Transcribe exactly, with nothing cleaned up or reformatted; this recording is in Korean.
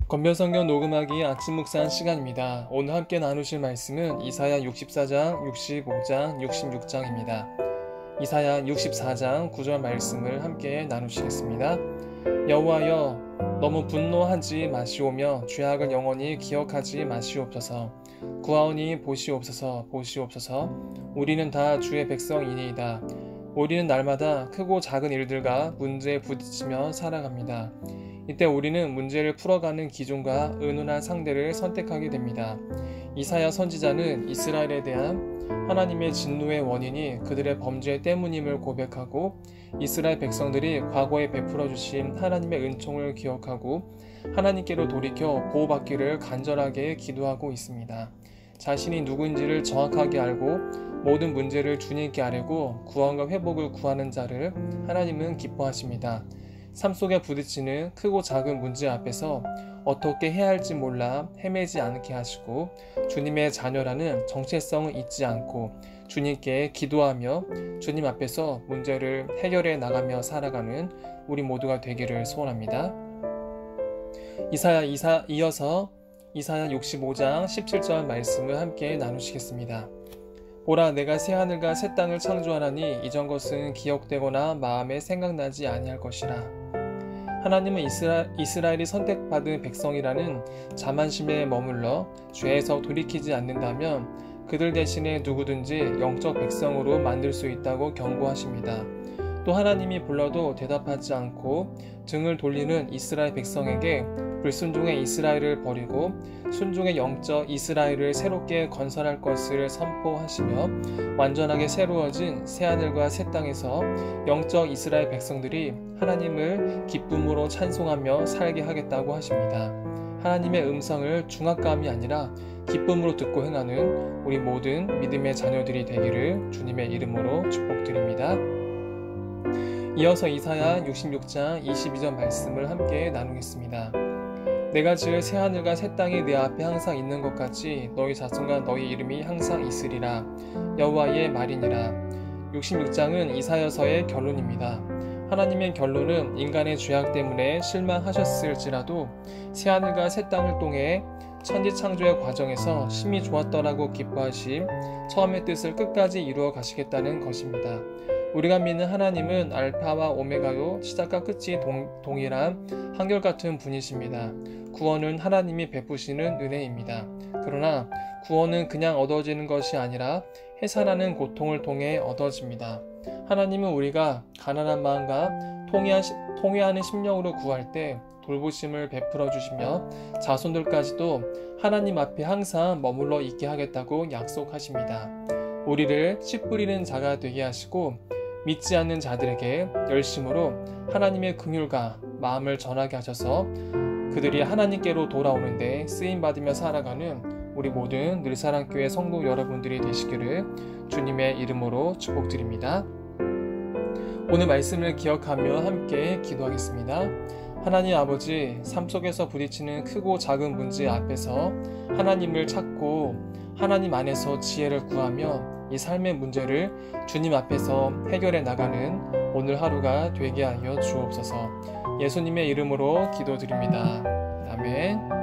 건별성경 녹음하기 아침 묵상 시간입니다. 오늘 함께 나누실 말씀은 이사야 육십사 장, 육십오 장, 육십육 장입니다. 이사야 육십사 장 구 절 말씀을 함께 나누시겠습니다. 여호와여, 너무 분노하지 마시오며 죄악을 영원히 기억하지 마시옵소서. 구하오니 보시옵소서, 보시옵소서. 우리는 다 주의 백성이니이다. 우리는 날마다 크고 작은 일들과 문제에 부딪히며 살아갑니다. 이때 우리는 문제를 풀어가는 기준과 의논한 상대를 선택하게 됩니다. 이사야 선지자는 이스라엘에 대한 하나님의 진노의 원인이 그들의 범죄 때문임을 고백하고 이스라엘 백성들이 과거에 베풀어 주신 하나님의 은총을 기억하고 하나님께로 돌이켜 보호받기를 간절하게 기도하고 있습니다. 자신이 누구인지를 정확하게 알고 모든 문제를 주님께 아뢰고 구원과 회복을 구하는 자를 하나님은 기뻐하십니다. 삶 속에 부딪히는 크고 작은 문제 앞에서 어떻게 해야 할지 몰라 헤매지 않게 하시고 주님의 자녀라는 정체성을 잊지 않고 주님께 기도하며 주님 앞에서 문제를 해결해 나가며 살아가는 우리 모두가 되기를 소원합니다. 이사야 이사, 이어서 이사야 육십오 장 십칠 절 말씀을 함께 나누시겠습니다. 보라, 내가 새하늘과 새 땅을 창조하나니 이전 것은 기억되거나 마음에 생각나지 아니할 것이라. 하나님은 이스라, 이스라엘이 선택받은 백성이라는 자만심에 머물러 죄에서 돌이키지 않는다면 그들 대신에 누구든지 영적 백성으로 만들 수 있다고 경고하십니다. 또 하나님이 불러도 대답하지 않고 등을 돌리는 이스라엘 백성에게 불순종의 이스라엘을 버리고 순종의 영적 이스라엘을 새롭게 건설할 것을 선포하시며 완전하게 새로워진 새하늘과 새 땅에서 영적 이스라엘 백성들이 하나님을 기쁨으로 찬송하며 살게 하겠다고 하십니다. 하나님의 음성을 중압감이 아니라 기쁨으로 듣고 행하는 우리 모든 믿음의 자녀들이 되기를 주님의 이름으로 축복드립니다. 이어서 이사야 육십육 장 이십이 절 말씀을 함께 나누겠습니다. 내가 지을 새하늘과 새 땅이 내 앞에 항상 있는 것 같이 너희 자손과 너희 이름이 항상 있으리라. 여호와의 말이니라. 육십육 장은 이사야서의 결론입니다. 하나님의 결론은 인간의 죄악 때문에 실망하셨을지라도 새하늘과 새 땅을 통해 천지창조의 과정에서 심히 좋았더라고 기뻐하심 처음의 뜻을 끝까지 이루어 가시겠다는 것입니다. 우리가 믿는 하나님은 알파와 오메가요 시작과 끝이 동, 동일한 한결같은 분이십니다. 구원은 하나님이 베푸시는 은혜입니다. 그러나 구원은 그냥 얻어지는 것이 아니라 해산하는 고통을 통해 얻어집니다. 하나님은 우리가 가난한 마음과 통회한, 통회하는 심령으로 구할 때 돌보심을 베풀어 주시며 자손들까지도 하나님 앞에 항상 머물러 있게 하겠다고 약속하십니다. 우리를 씨 뿌리는 자가 되게 하시고 믿지 않는 자들에게 열심으로 하나님의 긍휼과 마음을 전하게 하셔서 그들이 하나님께로 돌아오는데 쓰임받으며 살아가는 우리 모든 늘사랑교회 성도 여러분들이 되시기를 주님의 이름으로 축복드립니다. 오늘 말씀을 기억하며 함께 기도하겠습니다. 하나님 아버지, 삶 속에서 부딪히는 크고 작은 문제 앞에서 하나님을 찾고 하나님 안에서 지혜를 구하며 이 삶의 문제를 주님 앞에서 해결해 나가는 오늘 하루가 되게 하여 주옵소서. 예수님의 이름으로 기도드립니다. 아멘.